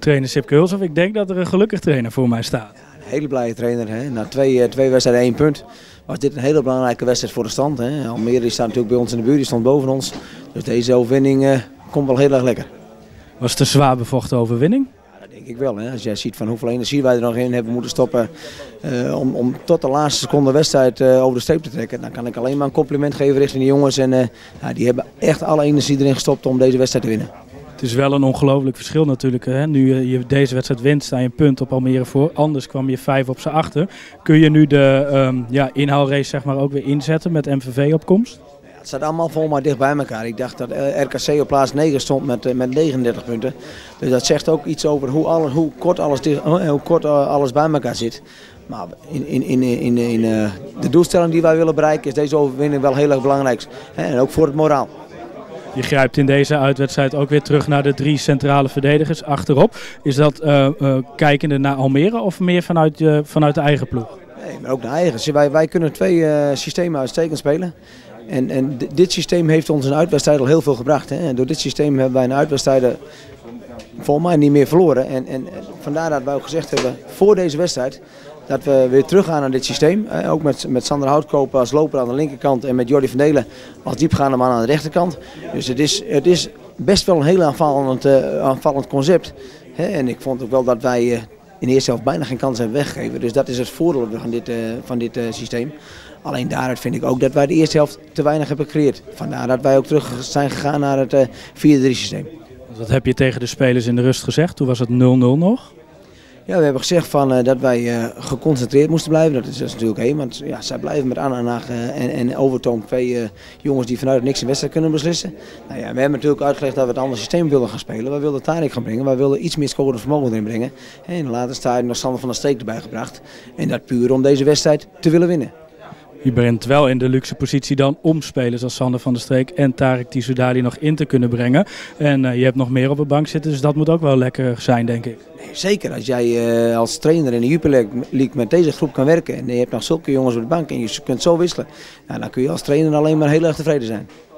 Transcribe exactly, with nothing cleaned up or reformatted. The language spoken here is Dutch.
trainer Sipke Hulshoff. Ik denk dat er een gelukkig trainer voor mij staat. Ja, een hele blije trainer. Hè. Na twee, twee wedstrijden één punt was dit een hele belangrijke wedstrijd voor de stand. Hè. Almere die staat natuurlijk bij ons in de buurt, die stond boven ons. Dus deze overwinning uh, komt wel heel erg lekker. Was het een zwaar bevochten overwinning? Ja, dat denk ik wel. Hè. Als jij ziet van hoeveel energie wij er nog in hebben moeten stoppen uh, om, om tot de laatste seconde wedstrijd uh, over de streep te trekken. Dan kan ik alleen maar een compliment geven richting de jongens. En uh, ja, die hebben echt alle energie erin gestopt om deze wedstrijd te winnen. Het is wel een ongelooflijk verschil natuurlijk. Hè? Nu je deze wedstrijd wint, sta je een punt op Almere voor. Anders kwam je vijf op z'n achter. Kun je nu de um, ja, inhaalrace zeg maar ook weer inzetten met M V V op komst? Ja, het staat allemaal vol maar dicht bij elkaar. Ik dacht dat R K C op plaats negen stond met, met negenendertig punten. Dus dat zegt ook iets over hoe, alles, hoe, kort, alles dicht, hoe kort alles bij elkaar zit. Maar in, in, in, in, in uh, de doelstelling die wij willen bereiken is deze overwinning wel heel erg belangrijk. Hè? En ook voor het moraal. Je grijpt in deze uitwedstrijd ook weer terug naar de drie centrale verdedigers achterop. Is dat uh, uh, kijkende naar Almere of meer vanuit, uh, vanuit de eigen ploeg? Nee, maar ook naar eigen. Wij, wij kunnen twee uh, systemen uitstekend spelen. En, en dit systeem heeft ons in uitwedstrijden al heel veel gebracht. Hè. En door dit systeem hebben wij in uitwedstrijden volgens mij niet meer verloren. En, en vandaar dat wij ook gezegd hebben voor deze wedstrijd dat we weer teruggaan naar dit systeem. Eh, ook met, met Sander Houtkoper als loper aan de linkerkant en met Jordi van Delen als diepgaande man aan de rechterkant. Dus het is, het is best wel een heel aanvallend, uh, aanvallend concept. Hè. En ik vond ook wel dat wij uh, in de eerste helft bijna geen kans hebben weggegeven. Dus dat is het voordeel van dit, uh, van dit uh, systeem. Alleen daaruit vind ik ook dat wij de eerste helft te weinig hebben gecreëerd. Vandaar dat wij ook terug zijn gegaan naar het uh, vier drie systeem. Wat heb je tegen de spelers in de rust gezegd? Toen was het nul nul nog. Ja, we hebben gezegd van, uh, dat wij uh, geconcentreerd moesten blijven. Dat is, dat is natuurlijk één, want ja, zij blijven met Anna Naag uh, en, en Overtoom twee uh, jongens die vanuit niks een wedstrijd kunnen beslissen. Nou ja, we hebben natuurlijk uitgelegd dat we het andere systeem wilden gaan spelen. Wij wilden Tarek gaan brengen, wij wilden iets meer scorend vermogen erin brengen. En in de later stadium nog Sander van der Streek erbij gebracht. En dat puur om deze wedstrijd te willen winnen. Je bent wel in de luxe positie dan om spelers als Sander van der Streek en Tarek Tissoudali nog in te kunnen brengen. En uh, je hebt nog meer op de bank zitten, dus dat moet ook wel lekker zijn, denk ik. Nee, zeker, als jij uh, als trainer in de Jupiler League met deze groep kan werken en je hebt nog zulke jongens op de bank en je kunt zo wisselen, nou, dan kun je als trainer alleen maar heel erg tevreden zijn.